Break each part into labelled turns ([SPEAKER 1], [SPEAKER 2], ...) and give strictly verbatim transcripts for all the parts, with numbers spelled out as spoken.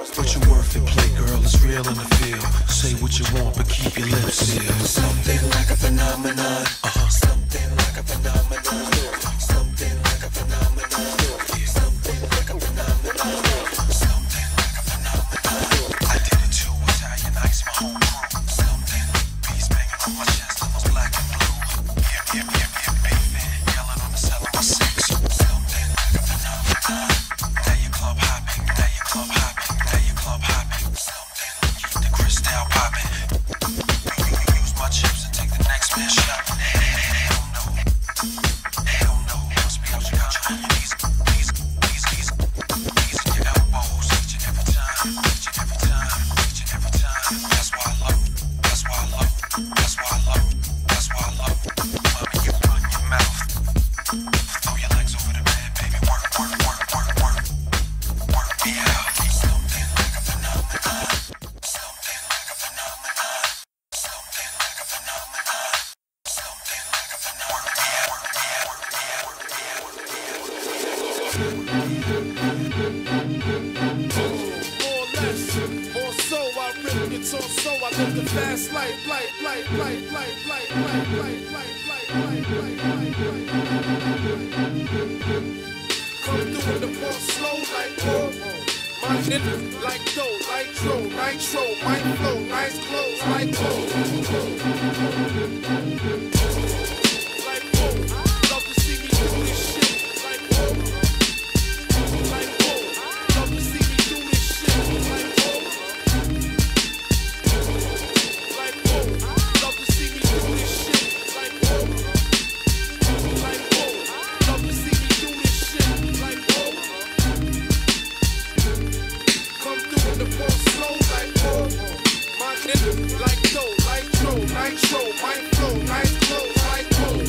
[SPEAKER 1] But you're worth it, play girl, it's real in the field. Say what you want, but keep your lips sealed. Something like a phenomenon. Uh-huh. Something like a phenomenon. Something like a phenomenon. Something like a phenomenon. Something like a phenomenon. I did it too, Italian ice, my whole crew. Something, bees banging on my chest, almost black and blue. Yeah, yeah, yeah, yeah, baby, yelling on the cell of my six. Something like a phenomenon. Now you club hopping, now you club hopping, now you club hopping. Something, keep the crystal popping. Use my chips and take the next man shopping. Hell no, hell no. Must be out your country on your knees, knees, knees, knees, knees in your elbows. Each and every time, each and every time, each and every time. That's why I love, that's why I love, that's why I love, that's why I love. Mommy, you run your mouth. Throw your legs over the bed, baby. Work, work, work, work, work. Work me out. Something like a phenomenon. Something like a phenomenon. Something like a phenomenon. Something like a phenomenon. Work me out, work me out, work me out, work me out, work
[SPEAKER 2] More or less, or so I rip guitar, so I live the fast life, life, life, life, life, life, life, life, life, life, life, life, life, life. Come through in the ball slow like whoa. My nigga like dough, nitro, nitro, mic flow, nice clothes like whoa. Like whoa, love to see me do this shit like whoa. Like whoa, love to see me do this shit like whoa. Like whoa, love to see me do this shit like whoa. Like whoa, love to see me do this shit like whoa. Come through in the ball slow like whoa. My nigga like dough, nitro, nitro, mic flow, nice clothes like whoa.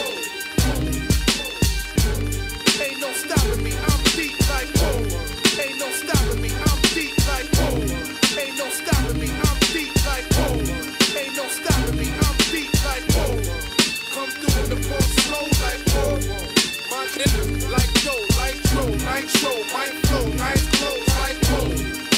[SPEAKER 2] Ain't no stopping me, I'm deep like whoa. Ain't no stopping me, I'm deep like whoa. Ain't no stopping me, I'm deep like whoa. Ain't no stopping me, I'm deep like whoa. Come through in the ball slow like whoa. My nigga like dough, nitro, nitro, mic flow, nice clothes like whoa.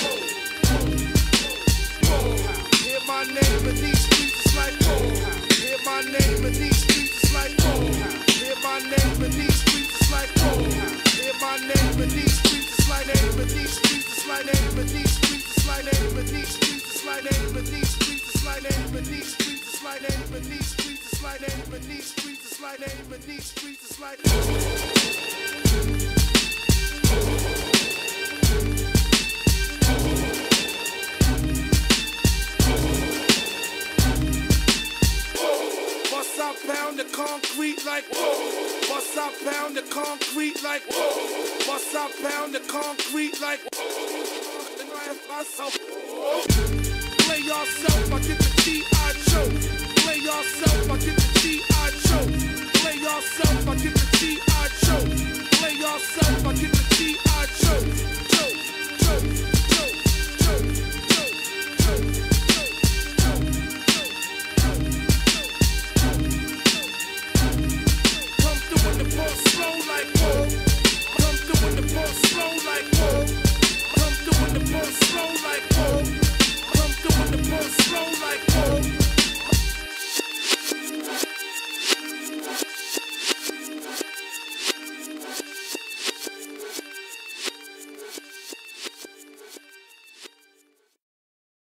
[SPEAKER 2] Hear my name in these streets, it's like whoa. Hear my name in these streets, it's like whoa. Hear my name in these streets, it's like whoa. Hear my name in these streets, it's like name in these streets, it's like name in these streets, it's like name in these streets, it's like name in these streets, it's like name in these streets, it's like name in these streets, it's like name in these streets, it's like name in these streets, it's like Bust out pound the concrete like whoa. Bust out pound the concrete like whoa. Bust out pound the concrete like whoa. Play yourself, I get the G I choke.